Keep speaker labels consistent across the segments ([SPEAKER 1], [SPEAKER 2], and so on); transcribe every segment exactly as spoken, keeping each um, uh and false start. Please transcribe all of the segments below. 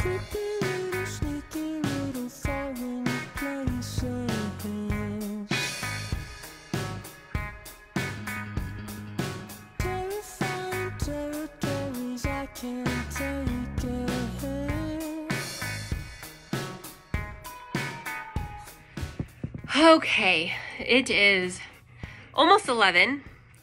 [SPEAKER 1] Okay, it is almost eleven,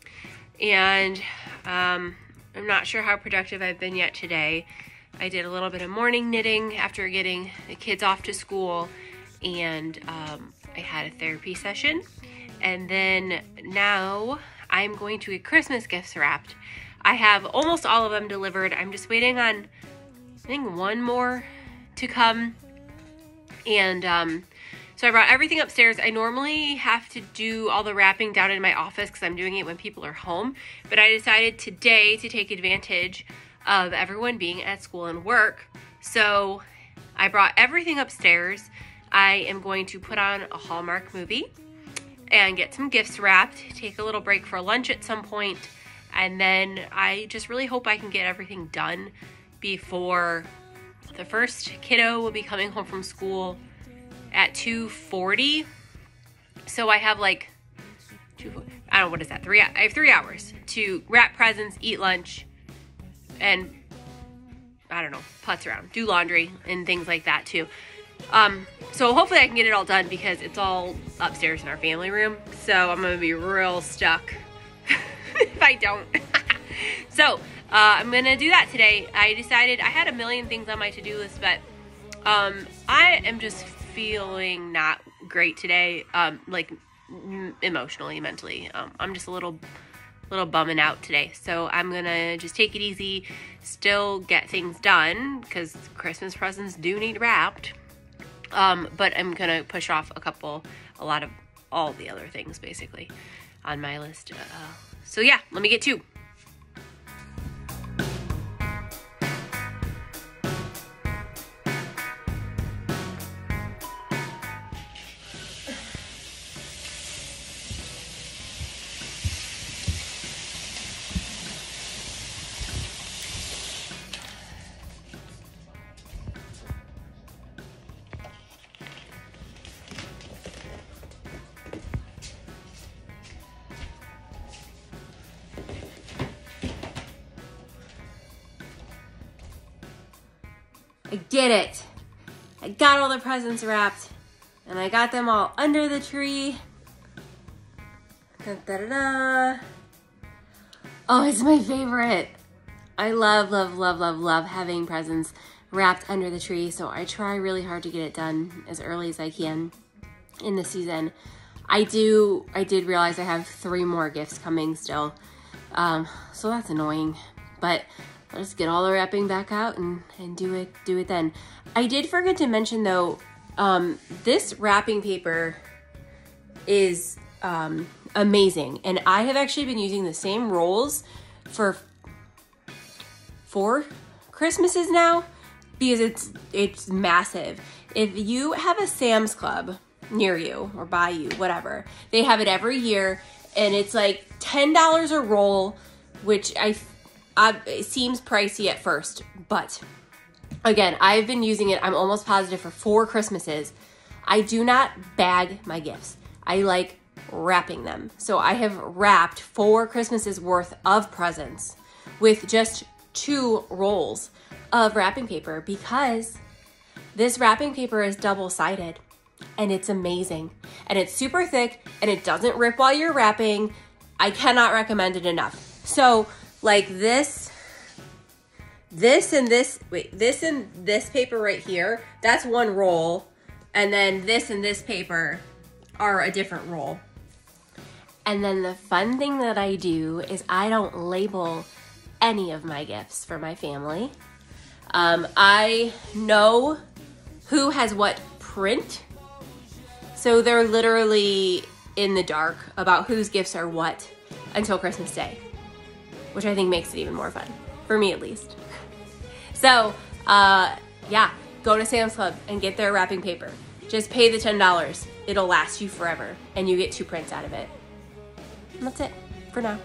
[SPEAKER 1] and um, I'm not sure how productive I've been yet today. I did a little bit of morning knitting after getting the kids off to school, and um, I had a therapy session, and then now I'm going to get Christmas gifts wrapped. I have almost all of them delivered. I'm just waiting on, I think, one more to come, and um, so I brought everything upstairs. I normally have to do all the wrapping down in my office because I'm doing it when people are home. But I decided today to take advantage of everyone being at school and work. So I brought everything upstairs. I am going to put on a Hallmark movie and get some gifts wrapped, take a little break for lunch at some point, and then I just really hope I can get everything done before the first kiddo will be coming home from school at two forty. So I have like two, I don't know, what is that? Three, I have three hours to wrap presents, eat lunch, and I don't know, putz around, do laundry and things like that too. Um, so hopefully I can get it all done because it's all upstairs in our family room. So I'm going to be real stuck if I don't. So, uh, I'm going to do that today. I decided I had a million things on my to-do list, but, um, I am just feeling not great today, um, like emotionally, mentally. Um, I'm just a little, little bumming out today. So I'm gonna just take it easy, still get things done because Christmas presents do need wrapped. Um, but I'm gonna push off a couple, a lot of all the other things basically on my list. Uh, so yeah, let me get to. I did it. I got all the presents wrapped and I got them all under the tree. Da, da, da, da. Oh, it's my favorite. I love, love, love, love, love having presents wrapped under the tree. So I try really hard to get it done as early as I can in the season. I do, I did realize I have three more gifts coming still. Um, so that's annoying, but I'll just get all the wrapping back out and, and do it do it then. I did forget to mention though, um, this wrapping paper is um, amazing. And I have actually been using the same rolls for four Christmases now because it's it's massive. If you have a Sam's Club near you or by you, whatever, they have it every year and it's like ten dollars a roll, which I Uh, it seems pricey at first, but again, I've been using it, I'm almost positive, for four Christmases. I do not bag my gifts. I like wrapping them. So I have wrapped four Christmases worth of presents with just two rolls of wrapping paper because this wrapping paper is double-sided and it's amazing. And it's super thick and it doesn't rip while you're wrapping. I cannot recommend it enough. So like this, this and this, wait, this and this paper right here, that's one roll. And then this and this paper are a different roll. And then the fun thing that I do is I don't label any of my gifts for my family. Um, I know who has what print. So they're literally in the dark about whose gifts are what until Christmas Day, which I think makes it even more fun, for me at least. So, uh, yeah, go to Sam's Club and get their wrapping paper. Just pay the ten dollars. It'll last you forever, and you get two prints out of it. And that's it for now.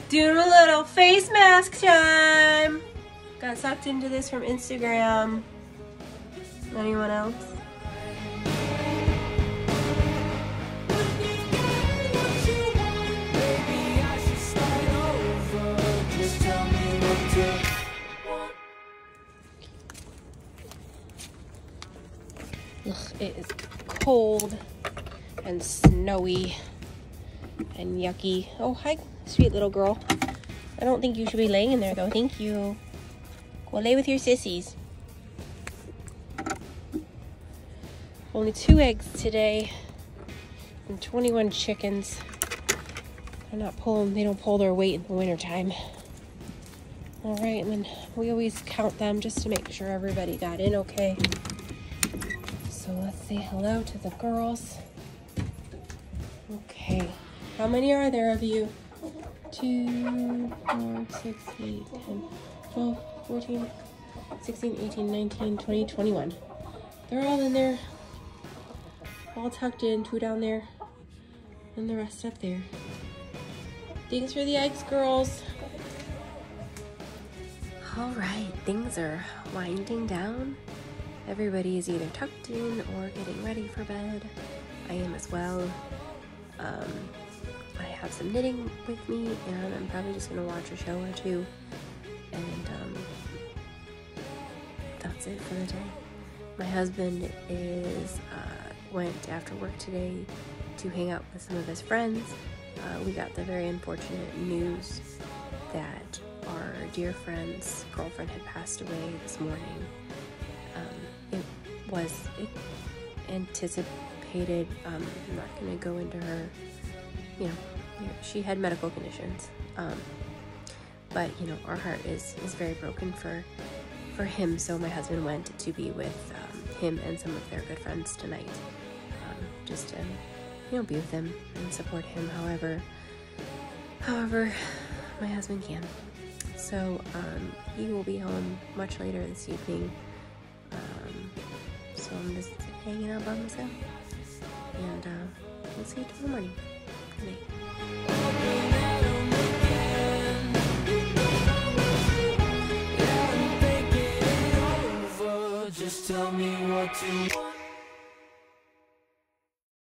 [SPEAKER 1] Doing a little face mask time. Got sucked into this from Instagram. Anyone else? Ugh, it is cold and snowy and yucky. Oh, hi, sweet little girl. I don't think you should be laying in there, though. Thank you. Go lay with your sissies. Only two eggs today and twenty-one chickens. They're not pulling, they don't pull their weight in the wintertime. All right, and then we always count them just to make sure everybody got in okay. So let's say hello to the girls. Okay, how many are there of you? two, four, six, eight, ten, twelve, fourteen, sixteen, eighteen, nineteen, twenty, twenty-one. They're all in there, all tucked in, two down there, and the rest up there. Thanks for the eggs, girls. All right, things are winding down. Everybody is either tucked in or getting ready for bed. I am as well. Um, I have some knitting with me, and I'm probably just gonna watch a show or two, and um, that's it for the day. My husband is uh, went after work today to hang out with some of his friends. Uh, we got the very unfortunate news that our dear friend's girlfriend had passed away this morning. Um, it was it anticipated. Um, I'm not going to go into her, you know, she had medical conditions. Um, but, you know, our heart is, is very broken for, for him. So my husband went to be with um, him and some of their good friends tonight. Um, just to, you know, be with him and support him however, however my husband can. So um, he will be home much later this evening. Um, so I'm just hanging out by myself. And uh, we'll see you tomorrow morning. Good night. Just tell me what to